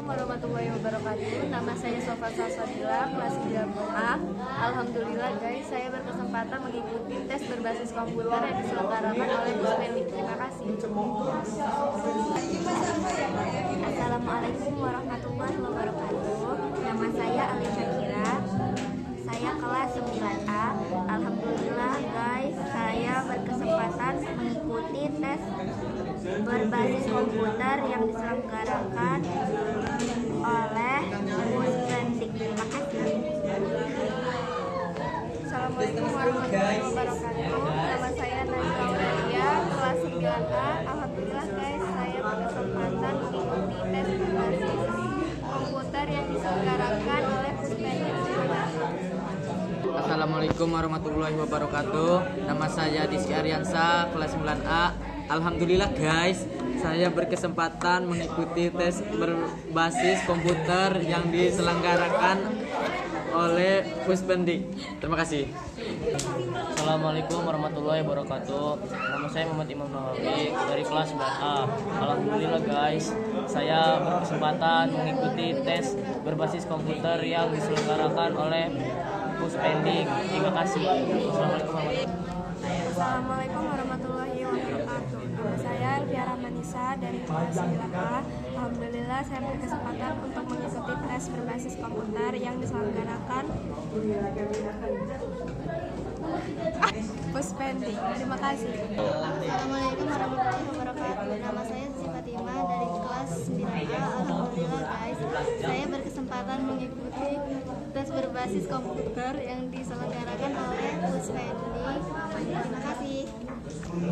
warahmatullahi wabarakatuh. Nama saya Sofan Saswadila, kelas 9A. Alhamdulillah guys, saya berkesempatan mengikuti tes berbasis komputer yang diselenggarakan oleh Puspendik. Terima kasih. Assalamualaikum warahmatullahi wabarakatuh. Nama saya Ali Syakira. Saya kelas 9A. Alhamdulillah guys, saya berkesempatan mengikuti tes berbasis komputer yang diselenggarakan oleh Puspendik. Terima kasih. Assalamualaikum warahmatullahi wabarakatuh. Nama saya Najwa Aurelia, kelas 9A. Alhamdulillah guys, saya berkesempatan mengikuti tes berbasis komputer yang diselenggarakan oleh Puspendik. Terima kasih. Assalamualaikum warahmatullahi wabarakatuh. Nama saya Diski Aryansa, kelas 9A. Alhamdulillah guys, saya berkesempatan mengikuti tes berbasis komputer yang diselenggarakan oleh Puspendik. Terima kasih. Assalamualaikum warahmatullahi wabarakatuh. Nama saya Muhammad Imam Nawawi dari kelas 9A. Alhamdulillah guys, saya berkesempatan mengikuti tes berbasis komputer yang diselenggarakan oleh Puspendik. Terima kasih. Assalamualaikum warahmatullahi wabarakatuh. Nama saya Elvira Manisa dari kelas 9A. Alhamdulillah saya berkesempatan untuk mengikuti tes berbasis komputer yang diselenggarakan Puspendik. Terima kasih. Assalamualaikum warahmatullahi wabarakatuh. Nama saya Siti Fatimah dari kelas 9A. Alhamdulillah guys, saya berkesempatan mengikuti tes berbasis komputer yang diselenggarakan oleh Puspendik. Terima kasih.